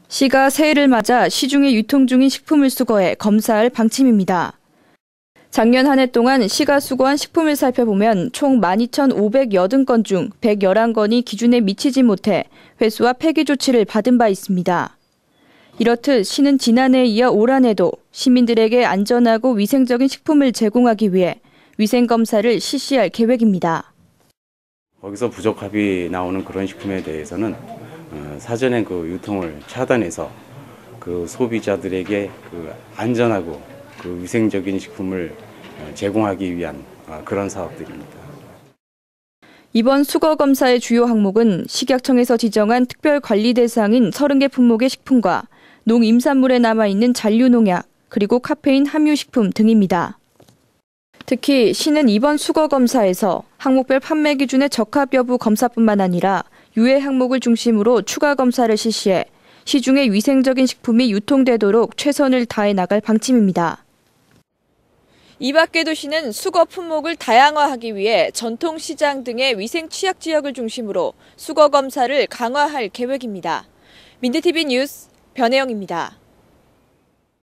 시가 새해를 맞아 시중에 유통 중인 식품을 수거해 검사할 방침입니다. 작년 한 해 동안 시가 수거한 식품을 살펴보면 총 12,580건 중 111건이 기준에 미치지 못해 회수와 폐기 조치를 받은 바 있습니다. 이렇듯 시는 지난해에 이어 올 한 해도 시민들에게 안전하고 위생적인 식품을 제공하기 위해 위생검사를 실시할 계획입니다. 거기서 부적합이 나오는 그런 식품에 대해서는 사전에 그 유통을 차단해서 그 소비자들에게 그 안전하고 그 위생적인 식품을 제공하기 위한 그런 사업들입니다. 이번 수거 검사의 주요 항목은 식약청에서 지정한 특별 관리 대상인 30개 품목의 식품과 농임산물에 남아있는 잔류농약, 그리고 카페인 함유 식품 등입니다. 특히 시는 이번 수거 검사에서 항목별 판매 기준의 적합 여부 검사뿐만 아니라 유해 항목을 중심으로 추가 검사를 실시해 시중에 위생적인 식품이 유통되도록 최선을 다해 나갈 방침입니다. 이 밖에도 시는 수거 품목을 다양화하기 위해 전통시장 등의 위생 취약 지역을 중심으로 수거 검사를 강화할 계획입니다. 민트TV 뉴스 변혜영입니다.